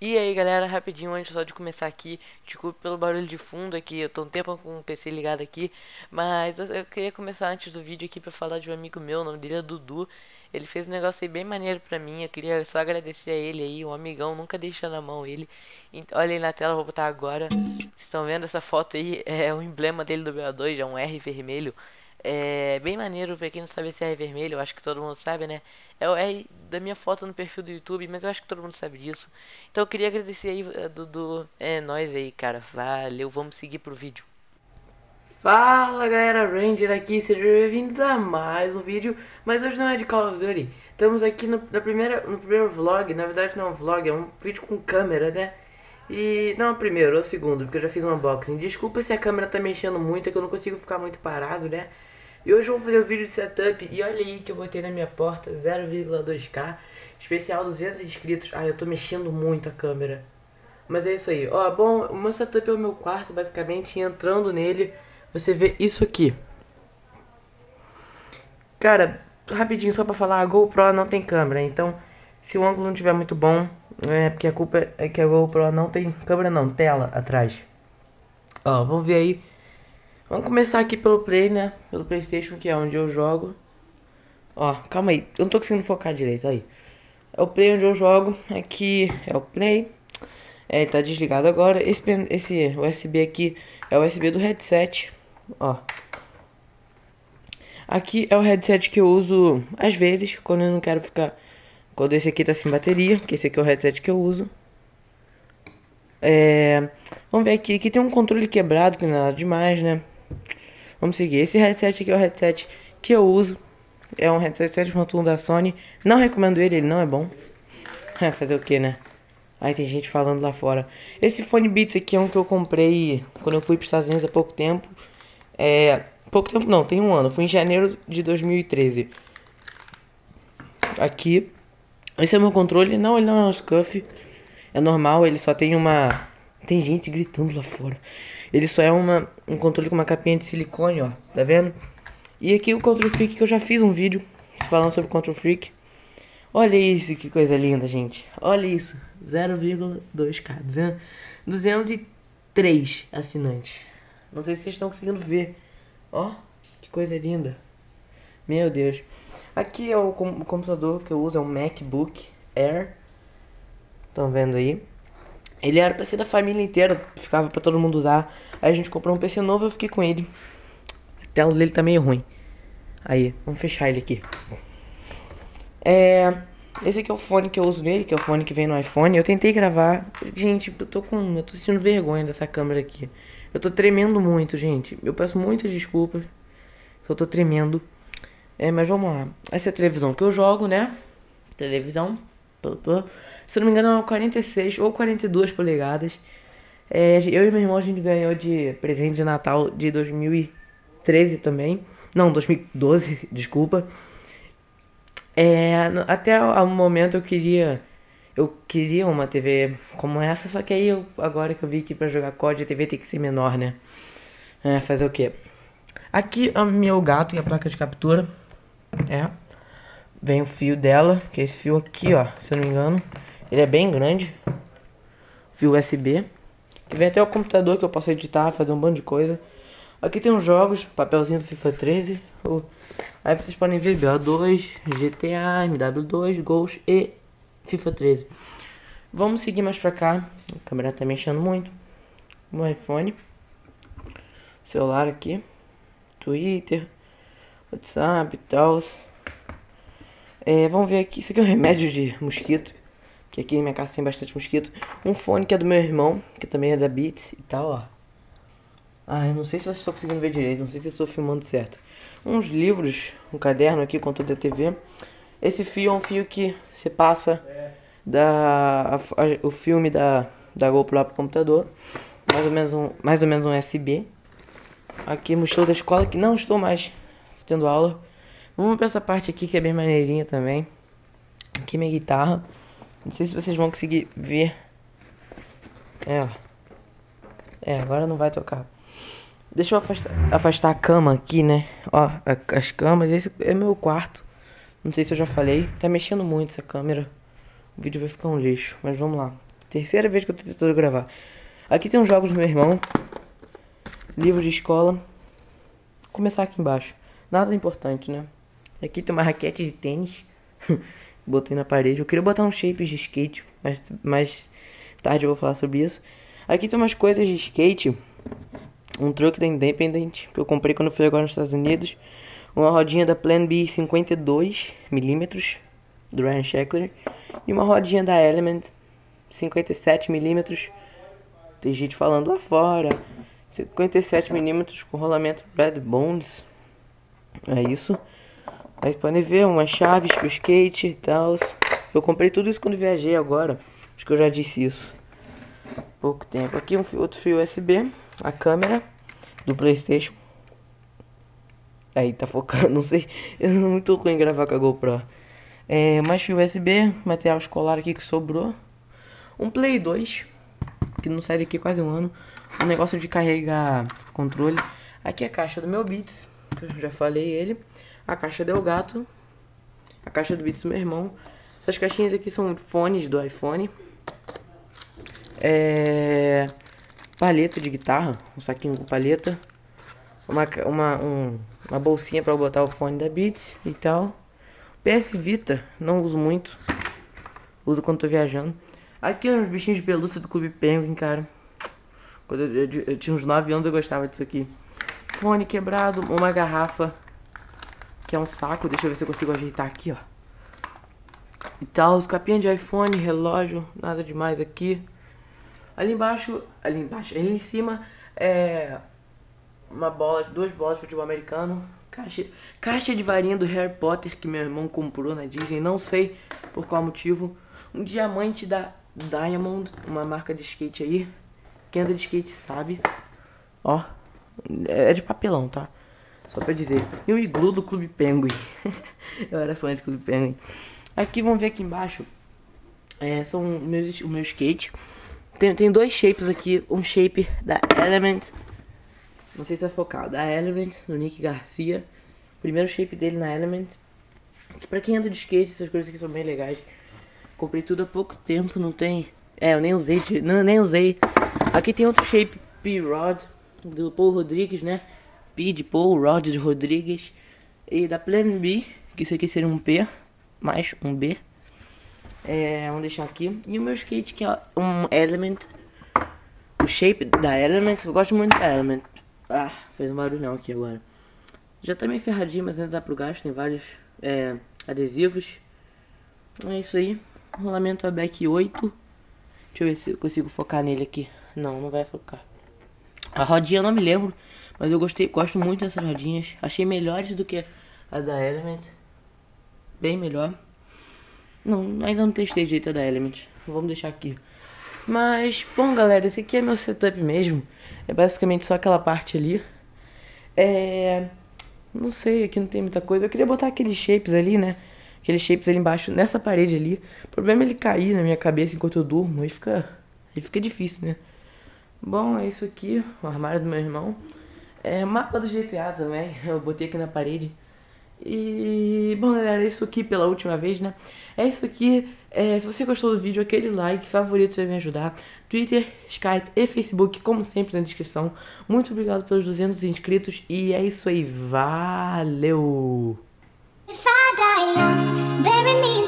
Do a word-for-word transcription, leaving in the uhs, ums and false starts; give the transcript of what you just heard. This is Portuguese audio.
E aí galera, rapidinho antes só de começar aqui, desculpe pelo barulho de fundo aqui, eu tô um tempo com o P C ligado aqui, mas eu, eu queria começar antes do vídeo aqui pra falar de um amigo meu, o nome dele é Dudu. Ele fez um negócio aí bem maneiro pra mim, eu queria só agradecer a ele aí, um amigão, nunca deixa na mão ele. Ent- Olha aí na tela, eu vou botar agora. Vocês estão vendo essa foto aí? É o emblema dele do B O dois, é um R vermelho. É bem maneiro, pra quem não sabe esse R vermelho, eu acho que todo mundo sabe, né? É o R da minha foto no perfil do YouTube, mas eu acho que todo mundo sabe disso. Então eu queria agradecer aí, eh, Dudu. É nóis aí, cara. Valeu, vamos seguir pro vídeo. Fala galera, Ranger aqui, sejam bem-vindos a mais um vídeo, mas hoje não é de Call of Duty. Estamos aqui no, na primeira, no primeiro vlog, na verdade não é um vlog, é um vídeo com câmera, né? E não é o primeiro, é o segundo, porque eu já fiz um unboxing. Desculpa se a câmera tá mexendo muito, é que eu não consigo ficar muito parado, né? E hoje eu vou fazer o vídeo de setup, e olha aí que eu botei na minha porta, zero vírgula dois K, especial duzentos inscritos. Ai, eu tô mexendo muito a câmera. Mas é isso aí. Ó, bom, o meu setup é o meu quarto, basicamente, e entrando nele, você vê isso aqui. Cara, rapidinho só pra falar, a GoPro não tem câmera, então se o ângulo não estiver muito bom, é porque a culpa é que a GoPro não tem câmera não, tela atrás. Ó, vamos ver aí. Vamos começar aqui pelo Play, né? Pelo PlayStation, que é onde eu jogo. Ó, calma aí, eu não tô conseguindo focar direito aí. É o Play onde eu jogo, aqui é o Play. É, ele tá desligado agora. Esse, esse U S B aqui é o U S B do headset. Ó. Aqui é o headset que eu uso às vezes, quando eu não quero ficar. Quando esse aqui tá sem bateria, que esse aqui é o headset que eu uso. É. Vamos ver aqui. Aqui tem um controle quebrado, que não é nada demais, né? Vamos seguir. Esse headset aqui é o headset que eu uso. É um headset sete ponto um da Sony. Não recomendo ele, ele não é bom. É, fazer o que, né? Aí tem gente falando lá fora. Esse fone Beats aqui é um que eu comprei quando eu fui para os Estados Unidos há pouco tempo. É, pouco tempo não, tem um ano. Foi em janeiro de dois mil e treze. Aqui, esse é o meu controle. Não, ele não é um scuff. É normal, ele só tem uma... Tem gente gritando lá fora. Ele só é uma, um controle com uma capinha de silicone, ó. Tá vendo? E aqui o Control Freak, que eu já fiz um vídeo falando sobre o Control Freak. Olha isso, que coisa linda, gente. Olha isso. zero vírgula dois K. duzentos e três assinantes. Não sei se vocês estão conseguindo ver. Ó, que coisa linda. Meu Deus. Aqui é o, com o computador que eu uso, é um MacBook Air. Estão vendo aí? Ele era pra ser da família inteira, ficava pra todo mundo usar. Aí a gente comprou um P C novo e eu fiquei com ele. A tela dele tá meio ruim. Aí, vamos fechar ele aqui. É, esse aqui é o fone que eu uso nele, que é o fone que vem no iPhone. Eu tentei gravar. Gente, eu tô com. Eu tô sentindo vergonha dessa câmera aqui. Eu tô tremendo muito, gente. Eu peço muitas desculpas. Eu tô tremendo. É, mas vamos lá. Essa é a televisão que eu jogo, né? Televisão. Se eu não me engano, é uma quarenta e seis ou quarenta e duas polegadas. É, eu e meu irmão a gente ganhou de presente de Natal de dois mil e treze também. Não, dois mil e doze, desculpa. É, no- até o momento eu queria eu queria uma T V como essa, só que aí eu, agora que eu vi que pra jogar C O D a T V tem que ser menor, né? É, fazer o quê? Aqui é o meu gato e a placa de captura. É. Vem o fio dela, que é esse fio aqui, ó, se eu não me engano. Ele é bem grande. Fio U S B. Que vem até o computador que eu posso editar, fazer um bando de coisa. Aqui tem os jogos, papelzinho do FIFA treze. o- Aí vocês podem ver B O dois, G T A, M W dois, Ghost e FIFA treze. Vamos seguir mais pra cá. A câmera tá mexendo muito. Meu iPhone. Celular aqui. Twitter. WhatsApp e tal. É, vamos ver aqui. Isso aqui é um remédio de mosquito. Que aqui na minha casa tem bastante mosquito. Um fone que é do meu irmão, que também é da Beats e tal, ó. Ah, eu não sei se vocês estão conseguindo ver direito, não sei se eu estou filmando certo. Uns livros, um caderno aqui com toda a T V. Esse fio é um fio que você passa da, a- a- o filme da, da GoPro pro computador. Mais ou menos um, mais ou menos um U S B. Aqui mochila da escola que não estou mais tendo aula. Vamos pra essa parte aqui que é bem maneirinha também. Aqui minha guitarra. Não sei se vocês vão conseguir ver. É, ó. É, agora não vai tocar. Deixa eu afastar, afastar a cama aqui, né? Ó, a- as camas. Esse é meu quarto. Não sei se eu já falei. Tá mexendo muito essa câmera. O vídeo vai ficar um lixo, mas vamos lá. Terceira vez que eu tô tentando gravar. Aqui tem os jogos do meu irmão. Livro de escola. Vou começar aqui embaixo. Nada importante, né? Aqui tem uma raquete de tênis. Botei na parede. Eu queria botar um shape de skate, mas mais tarde eu vou falar sobre isso. Aqui tem umas coisas de skate. Um truque da Independent que eu comprei quando fui agora nos Estados Unidos. Uma rodinha da Plan B cinquenta e dois milímetros do Ryan Sheckler. E uma rodinha da Element cinquenta e sete milímetros. Tem gente falando lá fora. cinquenta e sete milímetros com rolamento Red Bones. É isso. Aí podem ver umas chaves pro skate e tal. Eu comprei tudo isso quando viajei agora. Acho que eu já disse isso. Pouco tempo. Aqui um outro fio U S B. A câmera do PlayStation. Aí tá focando, não sei. Eu não muito ruim gravar com a GoPro. É, mais fio U S B. Material escolar aqui que sobrou. Um Play dois. Que não sai daqui quase um ano. Um negócio de carregar controle. Aqui é a caixa do meu Beats. Que eu já falei ele. A caixa do Elgato. A caixa do Beats do meu irmão. Essas caixinhas aqui são fones do iPhone. É... Palheta de guitarra. Um saquinho com palheta. Uma, uma, um, uma bolsinha pra botar o fone da Beats e tal. P S Vita. Não uso muito. Uso quando tô viajando. Aqui uns bichinhos de pelúcia do Clube Penguin, cara. Quando eu, eu, eu tinha uns nove anos eu gostava disso aqui. Fone quebrado. Uma garrafa. Que é um saco. Deixa eu ver se eu consigo ajeitar aqui, ó. E tal. Os capinhas de iPhone, relógio. Nada demais aqui. Ali embaixo. Ali embaixo. Ali em cima. É... Uma bola. Duas bolas de futebol americano. Caixa, caixa de varinha do Harry Potter que meu irmão comprou na Disney. Não sei por qual motivo. Um diamante da Diamond. Uma marca de skate aí. Quem anda de skate sabe. Ó. É de papelão, tá? Só pra dizer. E o iglu do Clube Penguin. Eu era fã de Clube Penguin. Aqui, vamos ver aqui embaixo. É, são meus, o meu skate. Tem, tem dois shapes aqui. Um shape da Element. Não sei se vai focar. Da Element, do Nick Garcia. Primeiro shape dele na Element. Pra quem anda de skate, essas coisas aqui são bem legais. Comprei tudo há pouco tempo. Não tem... É, eu nem usei. Não, nem usei. Aqui tem outro shape P-Rod. Do Paul Rodrigues, né? P de Paul, Rod de Rodrigues. E da Plan B, que isso aqui seria um P, mais um B. É, vamos deixar aqui. E o meu skate, que é um Element. O shape da Element, eu gosto muito da Element. Ah, fez um barulhão aqui agora. Já tá meio ferradinho, mas ainda dá pro gasto. Tem vários é, adesivos. É isso aí. Rolamento A B E C oito. Deixa eu ver se eu consigo focar nele aqui. Não, não vai focar. A rodinha eu não me lembro, mas eu gostei, gosto muito dessas rodinhas. Achei melhores do que a da Element. Bem melhor. Não, ainda não testei direito a da Element. Vamos deixar aqui. Mas, bom galera, esse aqui é meu setup mesmo. É basicamente só aquela parte ali. É... Não sei, aqui não tem muita coisa. Eu queria botar aqueles shapes ali, né? Aqueles shapes ali embaixo, nessa parede ali. O problema é ele cair na minha cabeça enquanto eu durmo. Aí fica, aí fica difícil, né? Bom, é isso aqui, o armário do meu irmão. É mapa do G T A também, eu botei aqui na parede. E, bom galera, é isso aqui pela última vez, né? É isso aqui, é, se você gostou do vídeo, aquele like, favorito vai me ajudar. Twitter, Skype e Facebook, como sempre na descrição. Muito obrigado pelos duzentos inscritos e é isso aí, valeu! If I die young, bury me